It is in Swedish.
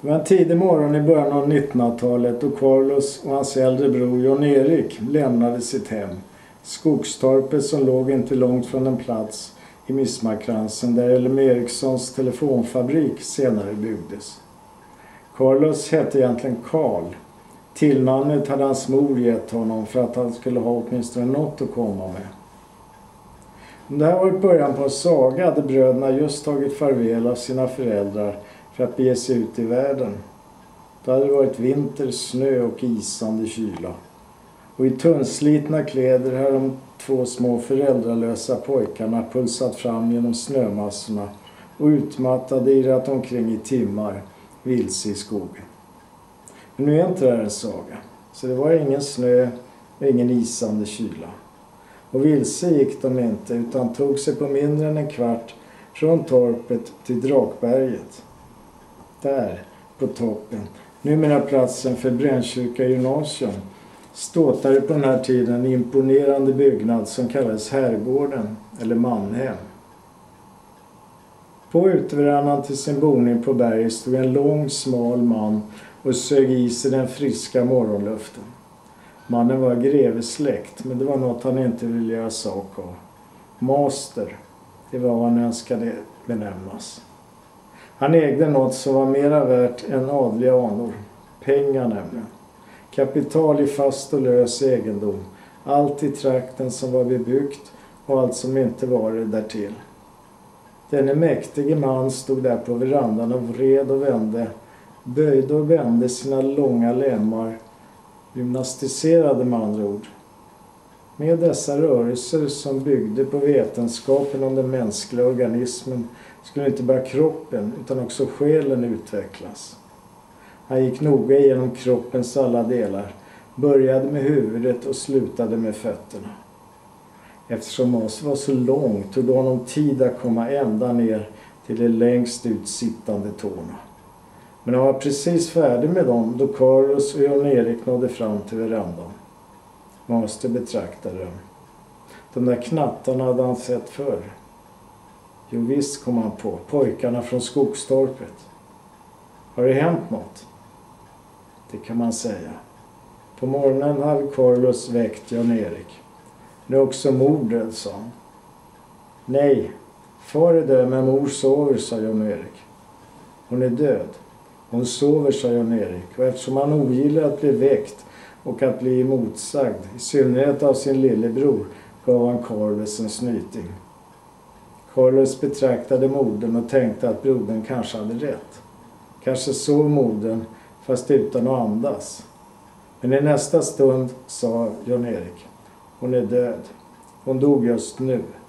Det var en tidig morgon i början av 1900-talet och Carlos och hans äldre bror Jan-Erik lämnade sitt hem. Skogstorpet som låg inte långt från en plats i Midsommarkransen där LM Ericssons telefonfabrik senare byggdes. Carlos hette egentligen Carl. Tillnamnet hade hans mor gett honom för att han skulle ha åtminstone något att komma med. Om det här var början på en saga hade bröderna just tagit farväl av sina föräldrar för att bege sig ut i världen. Det hade varit vinter, snö och isande kyla. Och i tunnslitna kläder hade de två små föräldralösa pojkarna pulsat fram genom snömassorna och utmattade irrat omkring i timmar vilse i skogen. Men nu är inte det här en saga, så det var ingen snö och ingen isande kyla. Och vilse gick de inte utan tog sig på mindre än en kvart från torpet till Drakberget. Där, på toppen, numera platsen för Brännkyrka gymnasium, ståtade på den här tiden en imponerande byggnad som kallades Herrgården eller Manhem. På uteverandan till sin boning på berget stod en lång smal man och sög i sig den friska morgonluften. Mannen var grevesläkt, men det var något han inte ville göra sak av. Master, det var vad han önskade benämnas. Han ägde något som var mera värt än adliga anor. Pengar nämligen. Kapital i fast och lös egendom. Allt i trakten som var bebyggt och allt som inte var det därtill. Denne mäktige man stod där på verandan och vred och vände. Böjde och vände sina långa lemmar. Gymnastiserade med andra ord. Med dessa rörelser som byggde på vetenskapen om den mänskliga organismen skulle inte bara kroppen utan också själen utvecklas. Han gick noga igenom kroppens alla delar, började med huvudet och slutade med fötterna. Eftersom Mas var så lång tog det honom tid att komma ända ner till de längst ut sittande tårna. Men han var precis färdig med dem då Carlos och Jan-Erik nådde fram till verandan. Master betraktade dem. De där knattarna hade han sett förr. Jo visst, kom han på, pojkarna från skogstorpet. Har det hänt något? Det kan man säga. På morgonen hade Carlos väckt Jan-Erik. Nu är också mor död, sa han. Nej, far är död men mor sover, sa Jan-Erik. Hon är död. Hon sover, sa Jan-Erik, och eftersom han ogillar att bli väckt och att bli motsagd, i synnerhet av sin lillebror, gav han Carlos en snyting. Carlos betraktade modern och tänkte att brodern kanske hade rätt. Kanske sov modern, fast utan att andas. Men i nästa stund sa Jan-Erik, hon är död. Hon dog just nu.